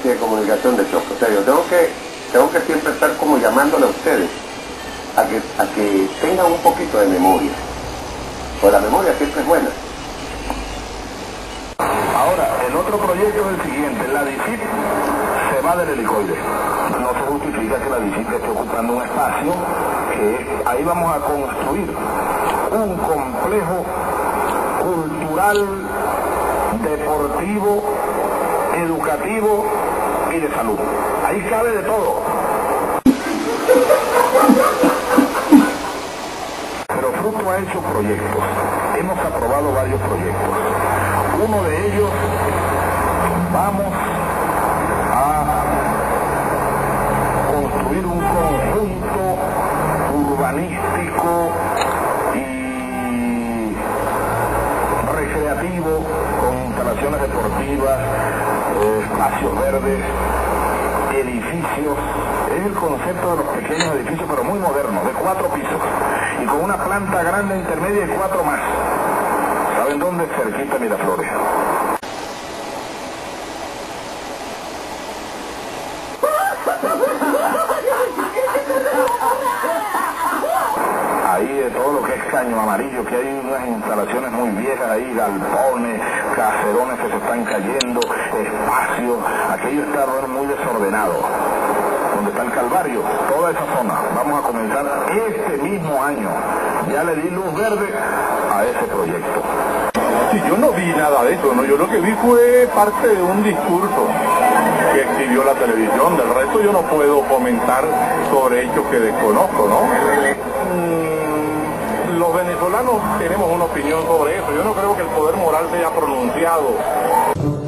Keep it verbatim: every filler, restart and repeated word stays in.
especie de comunicación de choque. O sea, yo tengo que, tengo que siempre estar como llamándole a ustedes a que, a que tengan un poquito de memoria. Pues la memoria siempre es buena. Ahora, el otro proyecto es el siguiente, la D I C I P se va del helicoide. No se justifica que la D I C I P esté ocupando un espacio que ahí vamos a construir un complejo cultural, deportivo, educativo y de salud. Ahí cabe de todo. Pero Fruto ha hecho proyectos. Hemos aprobado varios proyectos. Uno de ellos, vamos a construir un conjunto urbanístico y recreativo con instalaciones deportivas, eh, espacios verdes, edificios. Es el concepto de los pequeños edificios, pero muy modernos, de cuatro pisos y con una planta grande intermedia y cuatro más. ¿Saben dónde? Cerquita de Miraflores. Ahí de todo lo que es Caño Amarillo, que hay unas instalaciones muy viejas ahí, galpones, caserones que se están cayendo, espacios, aquello está muy desordenado. Donde está el Calvario, toda esa zona. Vamos a comenzar este mismo año. Ya le di luz verde a ese proyecto. Sí, yo no vi nada de eso, ¿no? Yo lo que vi fue parte de un discurso que exhibió la televisión. Del resto yo no puedo comentar sobre hechos que desconozco, ¿no? Mm, los venezolanos tenemos una opinión sobre eso. Yo no creo que el poder moral se haya pronunciado.